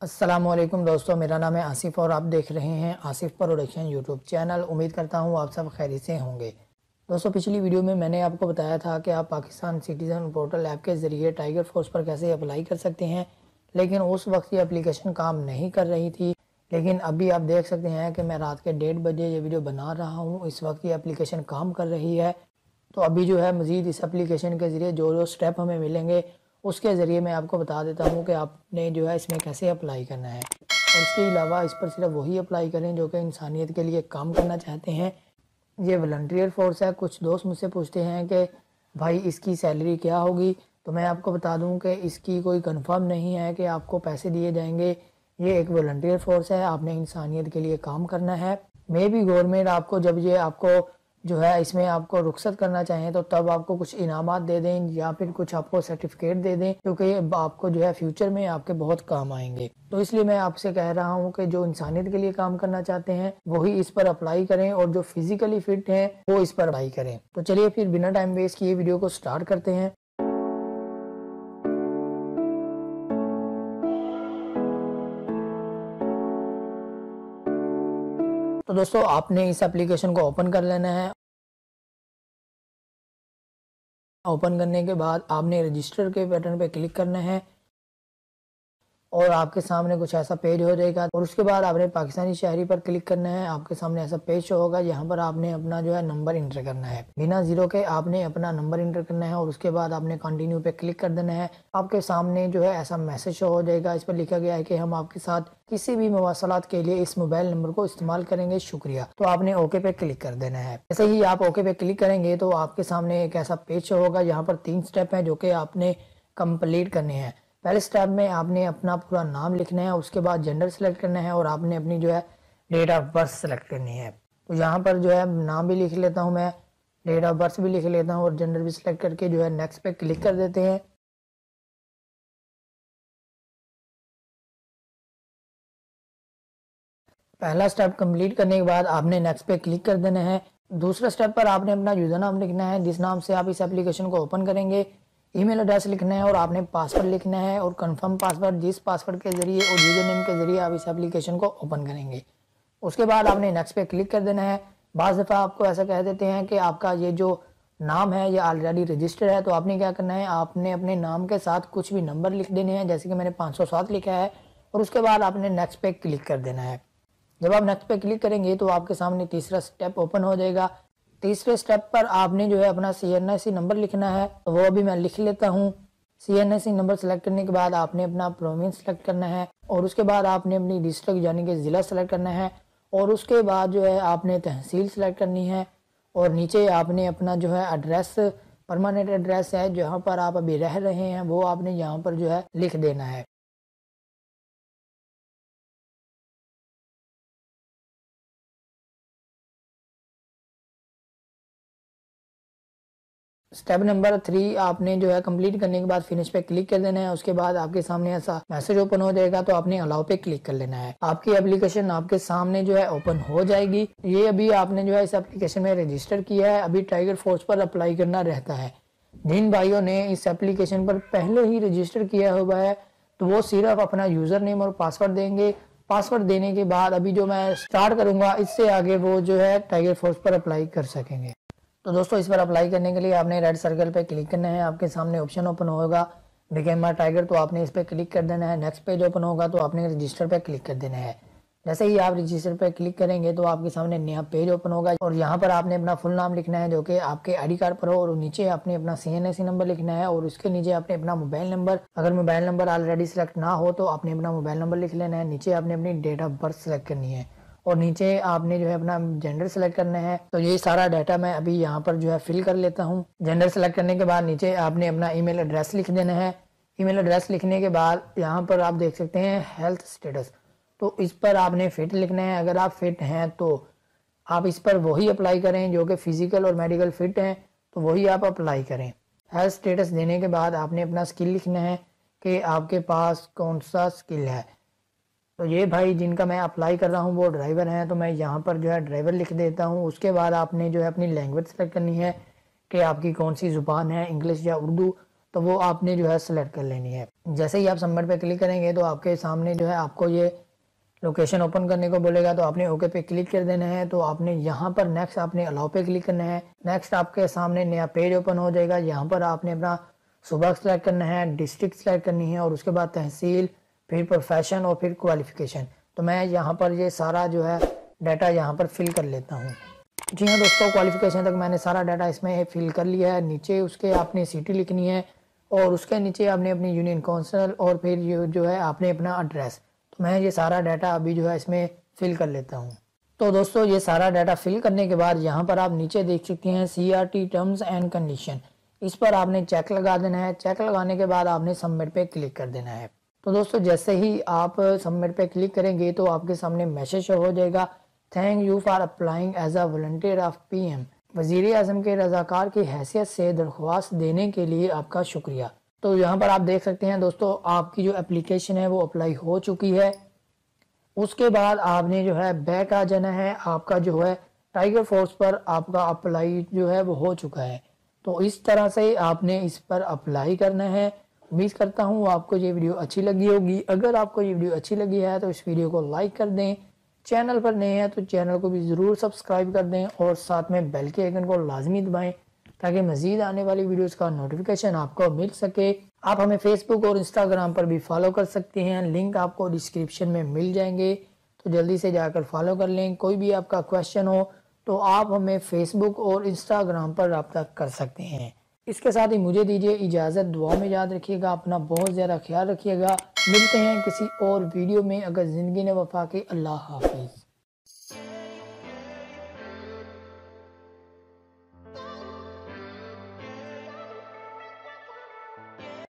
السلام علیکم دوستو، میرا نام ہے آصف اور آپ دیکھ رہے ہیں آصف پروڈکشن یوٹیوب چینل۔ امید کرتا ہوں آپ سب خیریت سے ہوں گے۔ دوستو پچھلی ویڈیو میں نے آپ کو بتایا تھا کہ آپ پاکستان سٹیزن پورٹل ایپ کے ذریعے ٹائیگر فورس پر کیسے اپلائی کر سکتے ہیں، لیکن اس وقت یہ اپلیکیشن کام نہیں کر رہی تھی۔ لیکن ابھی آپ دیکھ سکتے ہیں کہ میں رات کے 1:30 بجے یہ ویڈیو بنا رہا ہوں، اس وقت یہ اپلیکیشن کام کر رہی ہے۔ تو ابھی مزید اس اپلیکیشن کے ذریعے جو سٹیپ ہمیں ملیں گے اس کے ذریعے میں آپ کو بتا دیتا ہوں کہ آپ نے اس میں کیسے اپلائی کرنا ہے، اور اس کے علاوہ اس پر صرف وہی اپلائی کریں جو کہ انسانیت کے لیے کام کرنا چاہتے ہیں۔ یہ والنٹیئر فورس ہے۔ کچھ دوست مجھ سے پوچھتے ہیں کہ بھائی اس کی سیلری کیا ہوگی، تو میں آپ کو بتا دوں کہ اس کی کوئی کنفرم نہیں ہے کہ آپ کو پیسے دیے جائیں گے۔ یہ ایک والنٹیئر فورس ہے، آپ نے انسانیت کے لیے کام کرنا ہے۔ میں بھی گورنمنٹ آپ کو جب آپ کو اس میں آپ کو رخصت کرنا چاہیں تو تب آپ کو کچھ انعامات دے دیں یا پھر کچھ آپ کو سرٹیفکیٹ دے دیں، کیونکہ یہ آپ کو فیوچر میں آپ کے بہت کام آئیں گے۔ تو اس لیے میں آپ سے کہہ رہا ہوں کہ جو انسانیت کے لیے کام کرنا چاہتے ہیں وہی اس پر اپلائی کریں، اور جو فزیکلی فٹ ہیں وہ اس پر اپلائی کریں۔ تو چلیے پھر بنا ٹائم ویسٹ کیے ویڈیو کو سٹارٹ کرتے ہیں۔ تو دوستو آپ نے اس اپلیکیشن کو اوپن کر لینا ہے۔ اوپن کرنے کے بعد آپ نے رجسٹر کے بٹن پہ کلک کرنا ہے، اور آپ کے سامنے کچھ ایسا پیج ہو جائے گا، اور اس کے بعد آپ نے پاکستانی شہری پر کلک کرنا ہے۔ آپ کے سامنے ایسا پیج شو ہوگا، یہاں پر آپ نے اپنا نمبر انٹر کرنا ہے، بنا زیرو کے آپ نے اپنا نمبر انٹر کرنا ہے، اور اس کے بعد آپ نے کنٹینیو پہ کلک کر دینا ہے۔ آپ کے سامنے ایسا میسج شو ہو جائے گا، اس پر لکھا گیا ہے کہ ہم آپ کے ساتھ کسی بھی مواصلات کے لیے اس موبائل نمبر کو استعمال کریں گے، شکریہ۔ تو آپ نے اوکے پہ کلک کر دینا ہے۔ جیسے ہی آپ اوکے پہ کلک کریں گے تو آپ کے سامنے ایک ایسا پیج شو ہوگا، یہاں پر 3 سٹیپ ہیں جو کہ آپ نے کمپلیٹ کرنے ہیں۔ پہلے سٹیپ میں آپ نے اپنا پورا نام لکھنا ہے، اس کے بعد جنڈر سلیکٹ کرنا ہے، اور آپ نے اپنی ڈیٹ آف برتھ سلیکٹ کرنی ہے۔ تو یہاں پر نام بھی لکھ لیتا ہوں، میں ڈیٹ آف برتھ بھی لکھ لیتا ہوں، اور جنڈر بھی سلیکٹ کر کے نیکسٹ پہ کلک کر دیتے ہیں۔ پہلا سٹیپ کمپلیٹ کرنے کے بعد آپ نے نیکسٹ پہ کلک کر دینا ہے۔ دوسرا سٹیپ پر آپ نے اپنا یوزر نام لکھنا ہے، جس نام سے آپ اس اپلیکیشن کو اوپن کریں گے۔ ای میل ایڈریس لکھنا ہے، اور آپ نے پاسورڈ لکھنا ہے، اور کنفرم پاسورڈ، جس پاسورڈ کے ذریعے اور یوزر نیم کے ذریعے آپ اس اپلیکیشن کو اوپن کریں گے۔ اس کے بعد آپ نے نیکسٹ پہ کلک کر دینا ہے۔ بعض دفعہ آپ کو ایسا کہہ دیتے ہیں کہ آپ کا یہ نام ہے یہ آلریڈی رجسٹر ہے، تو آپ نے کیا کرنا ہے، آپ نے اپنے نام کے ساتھ کچھ بھی نمبر لکھ دینے ہیں، جیسے کہ میں نے 507 لکھا ہے، اور اس کے بعد آپ نے نیکسٹ پہ کلک کر دینا ہے۔ جب آپ نیکسٹ پہ کلک کریں گے تو آپ کے سامنے تیسرا سٹیپ اوپن ہو جائے گا۔ تیسرے سٹیپ پر آپ نے اپنا CNSE نمبر لکھنا ہے، وہ ابھی میں لکھ لیتا ہوں۔ CNSE نمبر سلیکٹ کرنے کے بعد آپ نے اپنا پروونس سلیکٹ کرنا ہے، اور اس کے بعد آپ نے اپنی ڈسٹرکٹ یعنی کہ ضلع سلیکٹ کرنا ہے، اور اس کے بعد آپ نے تحصیل سلیکٹ کرنی ہے، اور نیچے آپ نے اپنا ایڈریس، پرماننٹ ایڈریس ہے جہاں پر آپ ابھی رہ رہے ہیں، وہ آپ نے یہاں پر لکھ دینا ہے۔ سٹیپ نمبر 3 آپ نے کمپلیٹ کرنے کے بعد فنش پہ کلک کر دینا ہے۔ اس کے بعد آپ کے سامنے ایسا میسج اوپن ہو جائے گا، تو آپ نے الاؤ پہ کلک کر لینا ہے۔ آپ کی اپلیکیشن آپ کے سامنے اوپن ہو جائے گی۔ یہ ابھی آپ نے اس اپلیکیشن میں رجسٹر کیا ہے، ابھی ٹائیگر فورس پر اپلائی کرنا رہتا ہے۔ جن بھائیوں نے اس اپلیکیشن پر پہلے ہی رجسٹر کیا ہوا ہے تو وہ صرف اپنا یوزر نیم اور پاسورڈ دیں گے۔ پاسورڈ دینے کے بعد ابھی میں سٹارٹ کروں گا، اس سے آگے وہ ٹائیگر فورس پر اپلائی کر سکیں گے۔ تو دوستو اس پر اپلائی کرنے کے لیے آپ نے ریڈ سرکل پہ کلک کرنا ہے۔ آپ کے سامنے آپشن اوپن ہوگا بیکم مائی ٹائیگر، تو آپ نے اس پہ کلک کر دینا ہے۔ نیکسٹ پیج اوپن ہوگا تو آپ نے رجسٹر پہ کلک کر دینا ہے۔ جیسے ہی آپ رجسٹر پہ کلک کریں گے تو آپ کے سامنے نیا پیج اوپن ہوگا، اور یہاں پر آپ نے اپنا فل نام لکھنا ہے جو کہ آپ کے آئی ڈی کارڈ پر ہو، اور نیچے آپ نے اپنا CNSE نمبر لکھنا ہے، اور اس کے نیچے آپ نے اپنا موبائل نمبر، اگر موبائل نمبر آلریڈی سلیکٹ نہ ہو تو آپ نے اپنا موبائل نمبر لکھ لینا ہے۔ نیچے آپ نے اپنی ڈیٹ آف برتھ سلیکٹ کرنی ہے، اور نیچے آپ نے اپنا جینڈر سلیکٹ کرنا ہے۔ تو یہ سارا ڈیٹا میں ابھی یہاں پر فل کر لیتا ہوں۔ جینڈر سلیکٹ کرنے کے بعد نیچے آپ نے اپنا ای میل ایڈریس لکھ دینا ہے۔ ای میل ایڈریس لکھنے کے بعد یہاں پر آپ دیکھ سکتے ہیں ہیلتھ سٹیٹس، تو اس پر آپ نے فٹ لکھنا ہے۔ اگر آپ فٹ ہیں تو آپ اس پر وہی اپلائی کریں، جو کہ فزیکل اور میڈیکل فٹ ہیں تو وہی آپ اپلائی کریں۔ ہیلتھ سٹیٹس دینے کے بعد آپ نے اپنا سکل لکھنا ہے کہ آپ کے پاس کون سا سکل ہے۔ تو یہ بھائی جن کا میں اپلائی کر رہا ہوں وہ ڈرائیور ہیں، تو میں یہاں پر ڈرائیور لکھ دیتا ہوں۔ اس کے بعد آپ نے اپنی لینگویج سلیکٹ کرنی ہے کہ آپ کی کون سی زبان ہے، انگلش یا اردو۔ تو وہ آپ نے جو ہے سلیکٹ کر لینی ہے۔ جیسے ہی آپ سبمٹ پہ کلک کریں گے تو آپ کے سامنے جو ہے آپ کو یہ لوکیشن اوپن کرنے کو بولے گا، تو آپ نے اوکے پہ کلک کر دینا ہے۔ تو آپ نے یہاں پر نیکسٹ آپ نے الاؤ پہ کلک کرنا ہے۔ نیکسٹ آپ کے سامنے نیا پیج اوپن ہو جائے گا، یہاں پر آپ نے اپنا صوبہ سلیکٹ کرنا ہے، ڈسٹرکٹ سلیکٹ کرنی ہے، اور اس کے بعد تحصیل، پھر پروفیشن اور پھر کوالیفیکیشن۔ تو میں یہاں پر یہ سارا جو ہے ڈیٹا یہاں پر فل کر لیتا ہوں۔ جی ہاں دوستوں، کوالیفیکیشن تک میں نے سارا ڈیٹا اس میں فل کر لیا ہے۔ نیچے اس کے آپ نے سٹی لکھنی ہے، اور اس کے نیچے آپ نے اپنی یونین کونسل، اور پھر یہ جو ہے آپ نے اپنا ایڈریس۔ تو میں یہ سارا ڈیٹا ابھی جو ہے اس میں فل کر لیتا ہوں۔ تو دوستو یہ سارا ڈیٹا فل کرنے کے بعد یہاں پر آپ نیچے دیکھ سکتے ہیں CRT ٹرمز اینڈ کنڈیشن، اس پر آپ نے چیک لگا دینا ہے۔ چیک لگانے کے بعد آپ نے سبمٹ پہ کلک کر دینا ہے۔ تو دوستو جیسے ہی آپ سبمٹ پہ کلک کریں گے تو آپ کے سامنے میسج ہو جائے گا، thank you for applying as a volunteer of PM، وزیر اعظم کے رضاکار کی حیثیت سے درخواست دینے کے لیے آپ کا شکریہ۔ تو یہاں پر آپ دیکھ سکتے ہیں دوستو آپ کی جو اپلیکیشن ہے وہ اپلائی ہو چکی ہے۔ اس کے بعد آپ نے جو ہے بیک آ جانا ہے، آپ کا جو ہے ٹائیگر فورس پر آپ کا اپلائی جو ہے وہ ہو چکا ہے۔ تو اس طرح سے آپ نے اس پر اپلائی کرنا ہے۔ امید کرتا ہوں آپ کو یہ ویڈیو اچھی لگی ہوگی۔ اگر آپ کو یہ ویڈیو اچھی لگی ہے تو اس ویڈیو کو لائک کر دیں، چینل پر نئے ہیں تو چینل کو بھی ضرور سبسکرائب کر دیں، اور ساتھ میں بیل کے آئیکن کو لازمی دبائیں تاکہ مزید آنے والی ویڈیوز کا نوٹیفیکیشن آپ کو مل سکے۔ آپ ہمیں فیس بک اور انسٹاگرام پر بھی فالو کر سکتے ہیں، لنک آپ کو ڈسکرپشن میں مل جائیں گے، تو جلدی سے جا کر فالو کر لیں۔ کوئی بھی آپ کا کویشچن ہو تو آپ ہمیں فیس بک اور انسٹاگرام پر رابطہ کر سکتے ہیں۔ اس کے ساتھ ہی مجھے دیجیے اجازت، دعا میں یاد رکھیے گا، اپنا بہت زیادہ خیال رکھیے گا۔ ملتے ہیں کسی اور ویڈیو میں اگر زندگی نے وفا کی۔ اللہ حافظ۔